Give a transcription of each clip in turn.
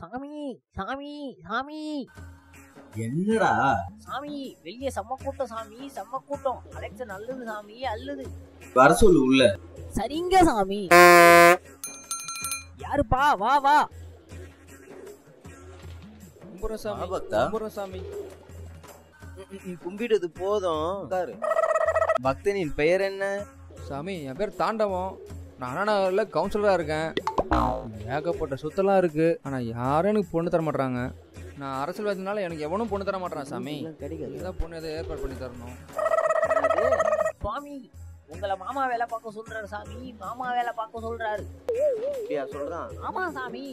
சாமி சாமி சாமி என்னடா சாமி வெளியே செம்ம கூட்டம் சாமி, செம்ம கூட்டம். அலெக்ஸ் நல்லது சாமி, அல்லது வர சொல்லு உள்ள. சரிங்க சாமி. யாருப்பா? வா வா. சாமி கும்பிடுது போதும். பக்தனின் பெயர் என்ன? சாமி என் பேர் தாண்டவம். நான் அண்ணாநகர்ல கவுன்சிலரா இருக்கேன். ஏகப்பட்ட சொத்தெல்லாம் இருக்கு, ஆனா யாரும் எனக்கு பொண்ணு தர மாட்டாங்க. நான் அரசியல்வாதினால எனக்கு எவனும் பொண்ணு தர மாட்டான் சாமி. ஏதாவது பொண்ணு எதை ஏற்பாடு பண்ணி தரணும். சுவாமி உங்களை மாமா வேலை பார்க்க சொல்றாரு சாமி, மாமா வேலை பார்க்க சொல்றாரு. சொல்றான். ஆமா சாமி.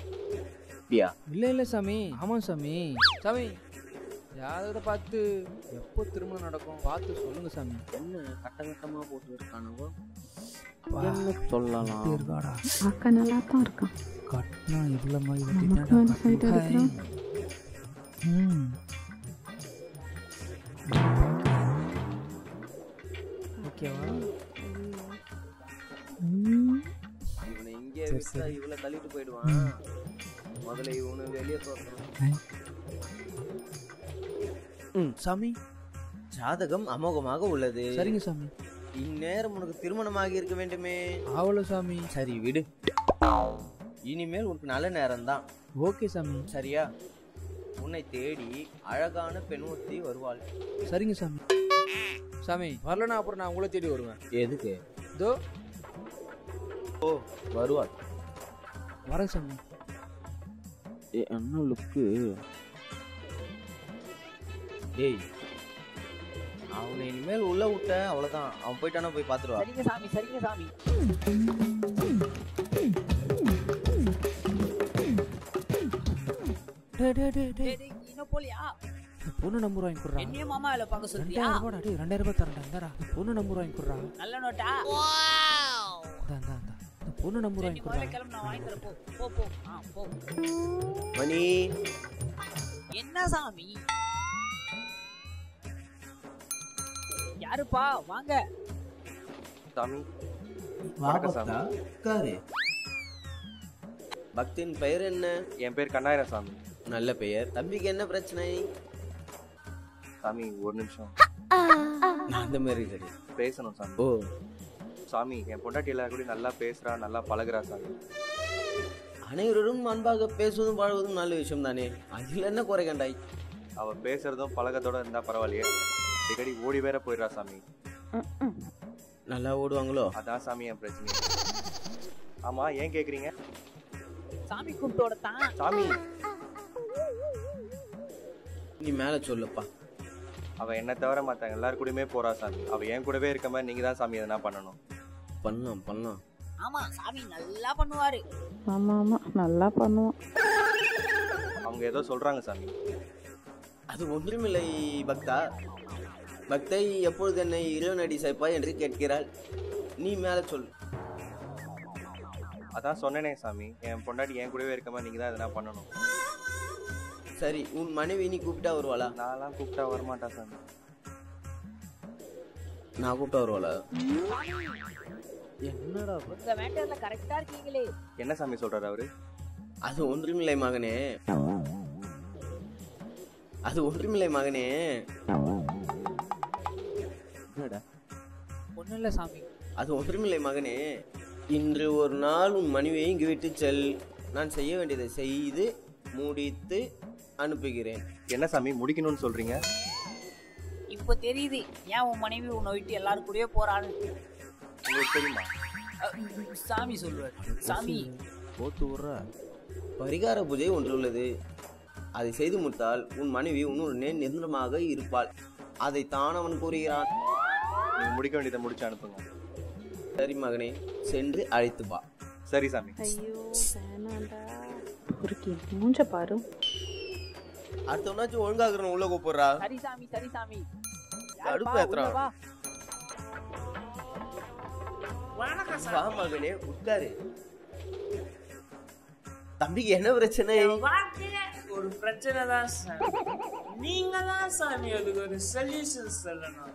இல்ல சாமி. ஆமா சாமி. சாமி யாரை பார்த்து எப்போ திருமணம் நடக்கும் பார்த்து சொல்லுங்க சாமி. என்ன கட்டமா போட்டு இருக்கானுவோ சொல்லலாம். அக்கா நல்லா தான் இருக்கான். கட்டினா இவ்வளோ மாதிரி ஓகேவா? இவனை இங்கே விட்டா இவ்வளோ தள்ளிட்டு போயிடுவான். முதல்ல இவனு வெளியே தோற்றணும். சாமி ஜாதகம் அமோகமாக உள்ளது. சரிங்க சாமி. இந்நேரம் உனக்கு திருமணமாகி இருக்க வேண்டுமே. ஆவல சாமி. சரி விடு, இனிமேல் உனக்கு நல்ல நேரம் தான். ஓகே சாமி. சரியா? உன்னை தேடி அழகான பெண் ஒருத்தி வருவாள். சரிங்க சாமி. சாமி வரலன்னா அப்புறம் நான் உங்களை தேடி வருவேன். எதுக்கு? இதோ வருவாள். வரேன் சாமி. என்ன லுக்கு? டேய் அவனை இனிமேல் உள்ள விட்ட அவ்வளவுதான். அவன் போயிட்டானா போய் பாத்துருவா. சரிங்க சாமி, சரிங்க சாமி. இன்னும் போலியா? பொண்ணு நம்பர் வாங்கி கொடுறா. என்னையும் மாமா வேலை பார்க்க சொல்றியா? 2000 ரூபாய் தரேன்டா. பொண்ணு நம்பர் வாங்கி கொடுறா. நல்ல நோட்டா? பொண்ணு நம்பர் வாங்கி கொடுறா. கிளம்பு, நான் வாங்கி தரேன். போ போ போ. மணி என்ன சாமி? யாருப்பா? வாங்க சாமி. உட்காரு. பக்தின் பெயர் என்ன? என் பேர் கண்ணாயிரம் சாமி. நல்ல பெயர். தம்பிக்கு என்ன பிரச்சனை? சாமி ஒரு நிமிஷம் அந்த மாதிரி சரி பேசணும் சாமி. ஓ சாமி என் பொண்டாட்டி எல்லாரும் கூட நல்லா பேசுறா, நல்லா பழகுறா சாமி. அனைவரும் அன்பாக பேசுவதும் பழகுவதும் நல்ல விஷயம் தானே, அதில் என்ன குறை கண்டாய்? அவ பேசுறதும் பழகத்தோட இருந்தா பரவாயில்லையே, அடிக்கடி ஓடி வேற போயிடுறா சாமி. நல்லா ஓடுவாங்களோ? அதான் சாமி என் பிரச்சனை. ஆமா ஏன் கேக்குறீங்க? சாமி கூப்பிட்டோட தான். சாமி நீ மேல சொல்லுப்பா. அவ என்ன தவிர மத்தவங்க எல்லாரும் கூடயுமே போறா சாமி. அவ என் கூடவே இருக்க மாதிரி நீங்க தான் சாமி எதனா பண்ணணும். பண்ணலாம். ஆமா சாமி நல்லா பண்ணுவாரு. ஆமா நல்லா பண்ணுவான். அவங்க ஏதோ சொல்றாங்க சாமி. அது ஒன்றுமில்லை பக்தா. பக்தை எப்பொழுது என்னை இறைவனடி சேர்ப்பாய் என்று கேட்கிறாள். நீ மேல சொல்லு. அதான் சொன்னேனே சாமி, என் பொண்டாட்டி என் கூடவே இருக்க மாதிரி நீங்க தான் எதனா பண்ணணும். சரி, உன் மனைவி நீ கூப்பிட்டா வருவாளா? நான்லாம் கூப்பிட்டா வரமாட்டா சாமி. நான் கூப்பிட்டா வருவாளா? என்னடா உங்க மேட்டர்ல கரெக்டா இருக்கீங்களே. என்ன சாமி சொல்றாரு அவரு? அது ஒன்றுமில்லை மகனே. என்னடா? ஒண்ணும் இல்ல சாமி. அது ஒன்றுமில்லை மகனே. இன்று ஒரு நாள் உன் மனைவியை இங்கு விட்டு செல். நான் செய்ய வேண்டியதை செய்து முடித்து அனுப்புகிறேன். என்ன சாமி முடிக்கணும்னு சொல்றீங்க? இப்ப தெரியுது ஏன் உன் மனைவி உன்னை விட்டு எல்லாரும் கூடயே போறான்னு. உங்களுக்கு தெரியுமா? சாமி சொல்லுவார். சாமி போட்டு விடுற. பரிகார பூஜை ஒன்று உள்ளது. அதை செய்து முடித்தால் உன் மனைவி உன்னுடனே நிரந்தரமாக இருப்பாள். அதைத்தான் அவன் கூறுகிறான். நீங்க முடிக்க வேண்டியதை முடிச்சு அனுப்புங்க. சரி மகனே, சென்று அழைத்து வா. சரி சாமி. ஐயோ வேணாண்டா. பொறுக்கி மூஞ்ச பாரு. அடுத்தவனாச்சும் ஒழுங்காக உள்ள கூப்பிடுறா. சரி சாமி, சரி சாமி. அடுப்பு ஏத்துறா. வா மகனே, உட்காரு. தம்பிக்கு என்ன பிரச்சனை? ஒரு பிரச்சனை தான் சாமி. நீங்க தான் சாமி அதுக்கு ஒரு சொல்யூஷன் சொல்லணும்.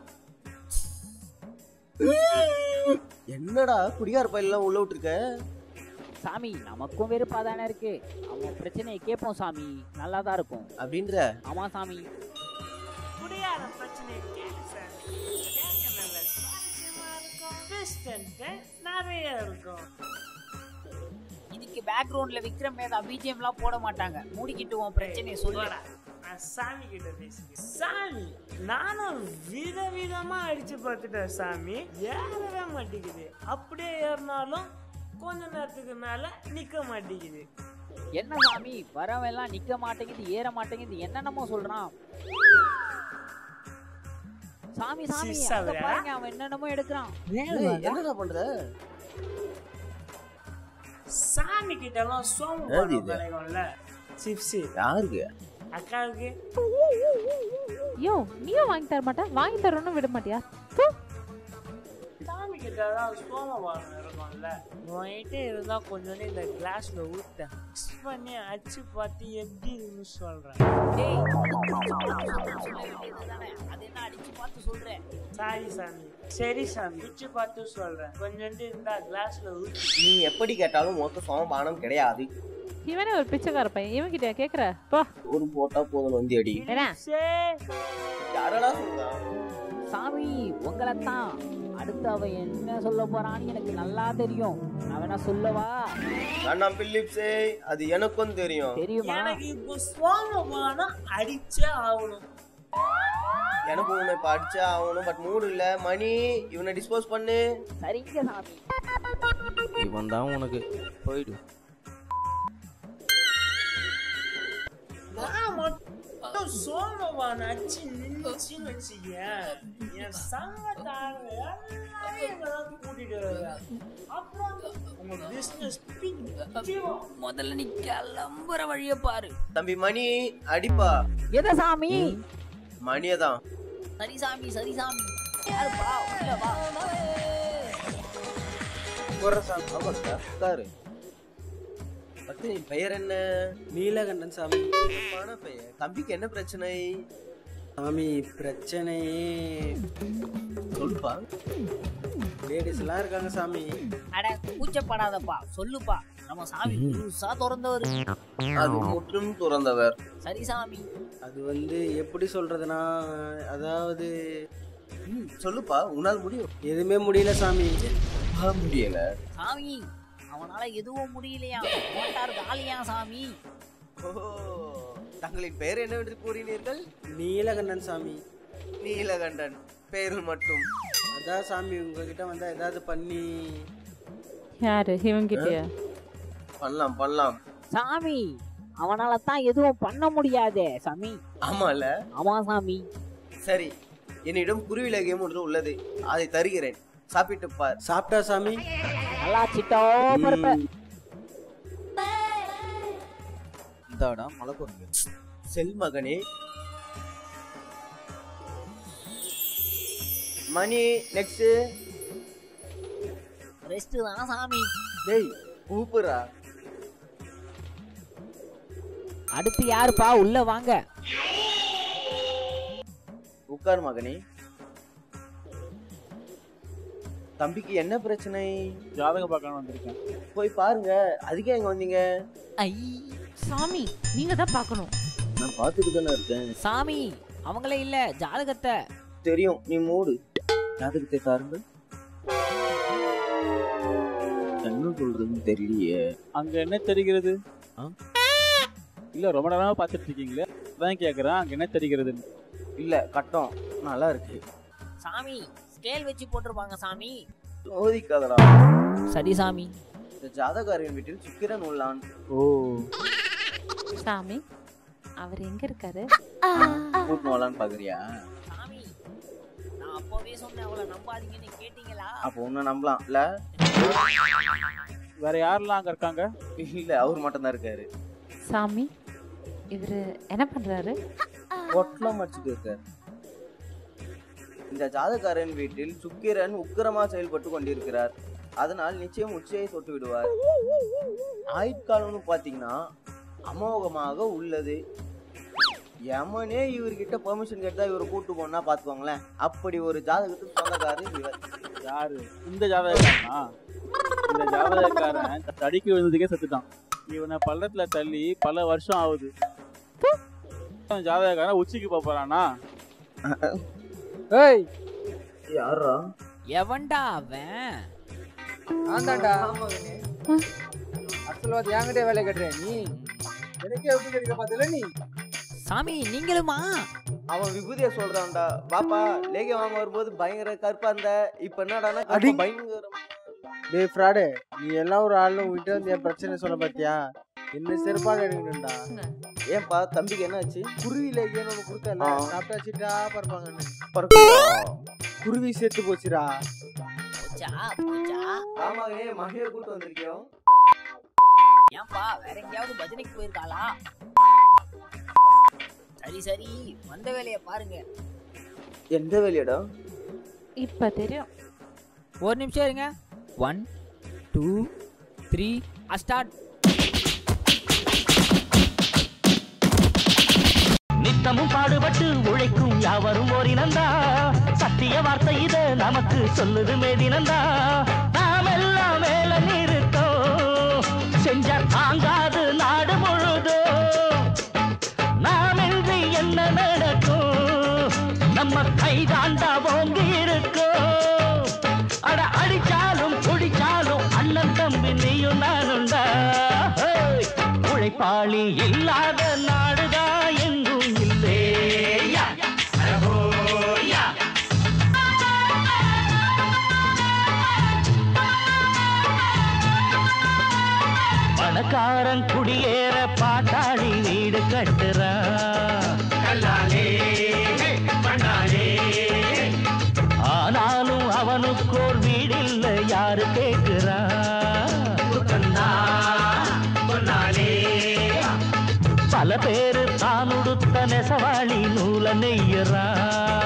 என்னடா குடிகார பையெல்லாம் உள்ள விட்டுருக்க? சாமி நமக்கும் வெறுப்பா தானே இருக்கு. அவன் பிரச்சனையை கேட்போம் சாமி, நல்லா தான் இருக்கும் அப்படின்ற. ஆமா சாமி. குடியார பிரச்சனையை கேட்டு சாமி, கேட்க நல்ல சுவாரஸ்யமா இருக்கும், டிஸ்டன்ட் நிறைய இருக்கும். இதுக்கு பேக்ரவுண்ட்ல விக்ரம் மேதா பிஜிஎம்லாம் போட மாட்டாங்க. மூடிக்கிட்டு உன் பிரச்சனையை சொல்லடா. நான் சாமி கிட்ட பேசுகிறேன். சாமி நானும் விதவிதமா அடிச்சு பார்த்துட்டேன் சாமி, ஏறவே மாட்டேங்குது. அப்படியே ஏறினாலும் கொஞ்ச நேரத்துக்கு மேல நிக்க மாட்டேங்குது. என்ன சாமி வரவன் எல்லாம் நிக்க மாட்டேங்குது, ஏற மாட்டேங்குது, என்னென்னமோ சொல்றான். சாமி சாமி அங்க பாருங்க, அவன் என்னென்னமோ எடுக்கிறான். என்னடா பண்ற? சாமி கிட்ட எல்லாம் சோமு கிடைக்கும்ல, சிப்ஸ். யாருக்கு? அக்காவுக்கு. யோ நீயும் வாங்கி தர மாட்டேன், வாங்கி தரணும் விட மாட்டியா? சாமி கிட்ட தான் சோமபானம் இருக்கும்ல, வாங்கிட்டே இருந்தா கொஞ்சம் இந்த கிளாஸ்ல ஊத்த மிக்ஸ் பண்ணி அடிச்சு பார்த்து எப்படி இருக்குன்னு சொல்றேன். அது என்ன அடிச்சு பார்த்து சொல்றேன்? சாரி சாமி. சரி சாமி, அடிச்சு பார்த்து சொல்றேன். கொஞ்சம் இருந்தா கிளாஸ்ல ஊத்து. நீ எப்படி கேட்டாலும் மொத்த சோமபானம் கிடையாது. இவனே ஒரு பிச்சைக்கார பையன், இவன் கிட்ட கேக்குற பா. ஒரு போட்டா போதும் வந்து அடி. யாரடா சொல்றா? சாமி உங்களைத்தான். அடுத்து அவன் என்ன சொல்ல போறான்னு எனக்கு நல்லா தெரியும். நான் வேணா சொல்லவா? வேண்டாம் பிலிப்ஸே, அது எனக்கும் தெரியும். தெரியுமா? எனக்கு இப்போ சோமபானம் அடிச்சே ஆகணும். எனக்கு உன்னை இப்ப அடிச்சா ஆகணும், பட் மூடு இல்ல. மணி, இவனை டிஸ்போஸ் பண்ணு. சரிங்க சாமி. இவன் தான் உனக்கு. போயிடு. நான் மட்டும் சோமபானம் அடிச்சு நின்னுச்சின்னு வச்சுக்க, என் சங்கத்தார எல்லாரையும் கூட்டிட்டு வருவேன். அப்புறம் உங்க பிசினஸ் முதல்ல நீ கிளம்புற வழிய பாரு. தம்பி மணி அடிப்பா. எத சாமி? மணியதான். சரி சாமி சரி சாமி. யாருப்பா உள்ள வா. உட்காரு. பத்து, பெயர் என்ன? நீலகண்டன் சாமி. பெயர். தம்பிக்கு என்ன பிரச்சனை? சாமி பிரச்சனையே சொல்லுப்பா. லேடிஸ் எல்லாம் இருக்காங்க சாமி. அட கூச்சப்படாதப்பா, சொல்லுப்பா. நம்ம சாமி புதுசா திறந்தவர். அது முற்றும் துறந்தவர். சரி சாமி. அது வந்து எப்படி சொல்றதுன்னா, அதாவது சொல்லுப்பா, உன்னால் முடியும். எதுவுமே முடியல சாமி. முடியல சாமி அவனால எதுவும் முடியலையா? மோட்டார் காலியா சாமி? தங்களின் பெயர் என்னவென்று கூறினீர்கள்? நீலகண்டன் சாமி. நீலகண்டன் பெயர் மட்டும். அதான் சாமி, உங்ககிட்ட வந்தா ஏதாவது பண்ணி. யாரு இவன் கிட்டயா? பண்ணலாம் பண்ணலாம் சாமி அவனால தான் எதுவும் பண்ண முடியாதே சாமி. ஆமால. ஆமா சாமி. சரி, என்னிடம் குருவிலகியம் ஒன்று உள்ளது, அதை தருகிறேன், சாப்பிட்டு பார். சாப்பிட்டா சாமி? நல்லா சிட்டோ பருப்பு. இதாடா மலை பொருங்க. செல் மகனே. Money next. ரெஸ்ட் தான் சாமி. டேய் கூப்புறா. அடுத்து யாருப்பா? உள்ள வாங்க. உட்கார் மகனே. தம்பிக்கு என்ன பிரச்சனை? ஜாதகம் பார்க்கணும் வந்திருக்கேன். போய் பாருங்க. அதுக்கே எங்க வந்தீங்க? ஐ சாமி நீங்க தான் பார்க்கணும். நான் பார்த்துட்டு தானே இருக்கேன். சாமி அவங்களே இல்ல, ஜாதகத்தை. தெரியும், நீ மூடு. ஜாதகத்தை பாருங்க. என்ன சொல்றதுன்னு தெரியலையே. அங்க என்ன தெரிகிறது? இல்ல ரொம்ப நேரமா பார்த்துட்டு இருக்கீங்களே, அதான் கேக்குறேன், அங்க என்ன தெரிகிறதுன்னு. இல்ல கட்டம் நல்லா இருக்கு. சாமி ஸ்கேல் வச்சு போட்டிருப்பாங்க சாமி. சோதிக்காதடா. சரி சாமி. இந்த ஜாதகாரின் வீட்டில் சுக்கிரன் உள்ளான். ஓ சாமி அவர் எங்க இருக்காரு? கூட்டு வரலான்னு பாக்குறியா? சாமி நான் அப்பவே சொன்னேன் அவளை நம்பாதீங்கன்னு, கேட்டீங்களா? அப்போ ஒன்னும் நம்பலாம் இல்ல? வேற யாரெல்லாம் அங்க இருக்காங்க? இல்ல அவர் மட்டும் தான் இருக்காரு. சாமி இவரு என்ன பண்றாரு? பொட்டலம் அடிச்சுட்டு இருக்காரு. இந்த ஜாதகாரன் வீட்டில் சுக்கிரன் உக்கிரமா செயல்பட்டு கொண்டிருக்கிறார். அதனால் நிச்சயம் உச்சையை தொட்டு விடுவார். ஆயுட்காலம்னு பாத்தீங்கன்னா அமோகமாக உள்ளது. யமனே இவர்கிட்ட பெர்மிஷன் கேட்டா இவரை கூட்டு போனா பாத்துக்கோங்களேன். அப்படி ஒரு ஜாதகத்துக்கு சொந்தக்காரர் இவர். யாரு? இந்த ஜாதகம்? இந்த ஜாதகக்காரன் தடிக்கு விழுந்ததுக்கே செத்துட்டான். இவனை பள்ளத்துல தள்ளி பல வருஷம் ஆகுது. ஜாதகக்காரன் உச்சிக்கு போறானா? ஏய் யாரா? எவன்டா அவன்? ஆந்தாண்டா அரசியல்வாதி என்கிட்டே வேலை கட்டுறேன். நீ எனக்கே எப்படி கிடைக்க பார்த்தல நீ? சாமி நீங்களுமா? அவன் விபூதியை சொல்றான்டா. பாப்பா லேகி வாங்க வரும்போது பயங்கர கருப்பா இருந்த, இப்ப என்னடானா அடி. பயங்கர. டேய் ஃப்ராடு, நீ எல்லாம் ஒரு ஆளு உங்ககிட்ட வந்து என் பிரச்சனை சொல்ல பாத்தியா? என்ன செருப்பாடு எடுக்கணும்டா. ஏன்பா தம்பிக்கு என்ன ஆச்சு? குருவி லேகின்னு ஒன்று கொடுத்தல, சாப்பிட்டா சிட்டா பறப்பாங்கன்னு. குருவி செத்து போச்சுடா. ஆமாவே மகிழ கூட்டு வந்திருக்கியோம். ஏன்பா வேற எங்கேயாவது பஜனைக்கு போயிருக்காளா? சரி சரி, வந்த வேலையை பாருங்க. எந்த வேலையடா? இப்ப தெரியும். ஒரு நிமிஷம் இருங்க. 1 2 3 ஸ்டார்ட். நித்தமும் பாடுபட்டு உழைக்கும் யாவரும் ஓரினந்தா, சத்திய வார்த்தை இத நமக்கு சொல்லுது மேதினந்தா. நாம் எல்லாம் மேல நிறுத்தோம், செஞ்ச தாங்காது நாடு முழுதோ. நாம் இன்றி என்ன நடக்கும், நம்ம கைதாண்டா ஓங்கி இருக்கோம். அட அடிச்சாலும் குடிச்சாலும் அண்ணன் தம்பி நீயும் நானுண்டா. உழைப்பாளி இல்லாத நாடுதா எங்கும் இல்லையா. பணக்காரன் குடியேற பாட்டாளி வீடு கட்டுறான். ஆனாலும் அவனுக்கோர் வீடில்ல, யாரு கேட்கிறான்? பல பேரு தான் உடுத்த நெசவாளி நூல நெய்யறான்.